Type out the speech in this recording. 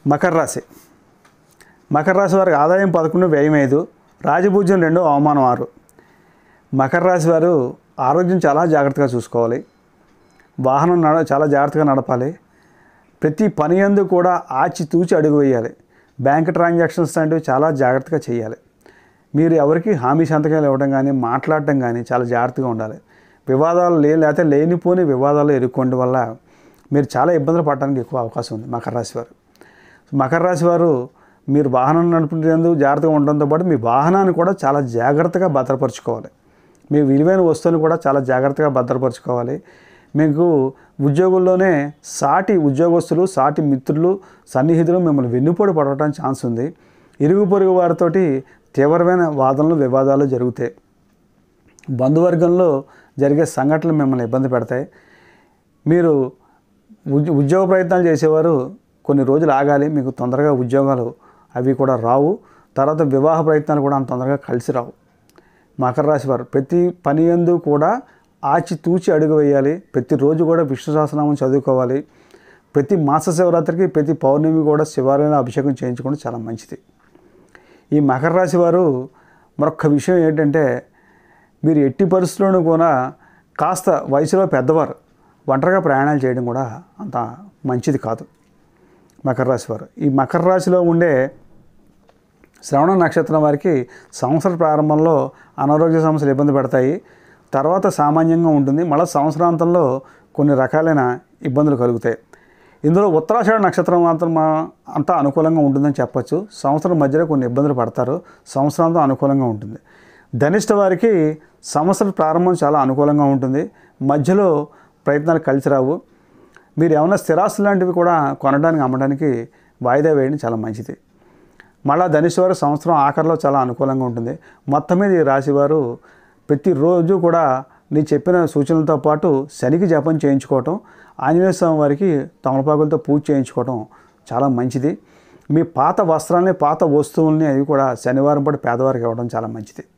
మకర రాశి. మకర రాశి వారికి ఆదాయం 11, వ్యయం 5, రాజపూజ్యం 2, అవమానం 6. మకర రాశి వారు ఆరోగ్యం చాలా జాగ్రత్తగా చూసుకోవాలి. వాహనం చాలా జాగ్రత్తగా నడపాలి. ప్రతి పని యందు కూడా ఆచితూచి అడుగు వేయాలి. బ్యాంక్ ట్రాన్సాక్షన్స్ లాంటివి చాలా జాగ్రత్తగా చేయాలి. మీరు ఎవరికి హామీ సంతకాలు ఇవ్వడం కానీ మాట్లాడటం కానీ చాలా జాగ్రత్తగా ఉండాలి. వివాదాలు లేకపోతే లేనిపోని వివాదాలు ఎదుర్కోవడం వల్ల మీరు చాలా ఇబ్బందులు పడడానికి ఎక్కువ అవకాశం ఉంది. మకర రాశి వారు మీరు వాహనం నడిపేందుకు జాగ్రత్తగా ఉండడంతో పాటు మీ వాహనాన్ని కూడా చాలా జాగ్రత్తగా భద్రపరచుకోవాలి. మీ విలువైన వస్తువులు కూడా చాలా జాగ్రత్తగా భద్రపరచుకోవాలి. మీకు ఉద్యోగుల్లోనే సాటి ఉద్యోగస్తులు, సాటి మిత్రులు, సన్నిహితులు మిమ్మల్ని వెన్నుపోటు పడటానికి ఛాన్స్ ఉంది. ఇరుగు పొరుగు వారితోటి తీవ్రమైన వాదనలు, వివాదాలు జరుగుతాయి. బంధువర్గంలో జరిగే సంఘటనలు మిమ్మల్ని ఇబ్బంది పెడతాయి. మీరు ఉద్యోగ ప్రయత్నాలు చేసేవారు కొన్ని రోజులు ఆగాలి. మీకు తొందరగా ఉద్యోగాలు అవి కూడా రావు. తర్వాత వివాహ ప్రయత్నాలు కూడా అంత తొందరగా కలిసి రావు. మకర రాశి వారు ప్రతి పని యందు కూడా ఆచితూచి అడుగు వేయాలి. ప్రతిరోజు కూడా విష్ణు సహస్రనామం చదువుకోవాలి. ప్రతి మాస శివరాత్రికి, ప్రతి పౌర్ణమి కూడా శివాలయంలో అభిషేకం చేయించుకోవడం చాలా మంచిది. ఈ మకర రాశి వారు మరొక విషయం ఏంటంటే, మీరు ఎట్టి పరిస్థితుల్లోనూ కూడా కాస్త వయసులో పెద్దవారు ఒంటరిగా ప్రయాణాలు చేయడం కూడా అంత మంచిది కాదు. మకర రాశి వారు ఈ మకర రాశిలో ఉండే శ్రవణ నక్షత్రం వారికి సంవత్సర ప్రారంభంలో అనారోగ్య సమస్యలు ఇబ్బంది పెడతాయి. తర్వాత సామాన్యంగా ఉంటుంది. మళ్ళీ సంవత్సరాంతంలో కొన్ని రకాలైన ఇబ్బందులు కలుగుతాయి. ఇందులో ఉత్తరాషాఢ నక్షత్రం మాత్రం అంతా అనుకూలంగా ఉంటుందని చెప్పచ్చు. సంవత్సరం మధ్యలో కొన్ని ఇబ్బందులు పడతారు. సంవత్సరాంతం అనుకూలంగా ఉంటుంది. ధనిష్ట వారికి సంవత్సర ప్రారంభం చాలా అనుకూలంగా ఉంటుంది. మధ్యలో ప్రయత్నాలు కలిసి రావు. మీరు ఏమైనా స్థిరాస్తులు లాంటివి కూడా కొనడానికి, అమ్మడానికి వాయిదా వేయడం చాలా మంచిది. మళ్ళా ధనుసు వారు సంవత్సరం ఆఖరిలో చాలా అనుకూలంగా ఉంటుంది. మొత్తం మీద ఈ రాశివారు ప్రతిరోజు కూడా నేను చెప్పిన సూచనలతో పాటు శనికి జపం చేయించుకోవటం, ఆంజనేయ స్వామి వారికి తమలపాకులతో పూజ చేయించుకోవటం చాలా మంచిది. మీ పాత వస్త్రాలని, పాత వస్తువుల్ని అవి కూడా శనివారం పాటు పేదవారికి ఇవ్వడం చాలా మంచిది.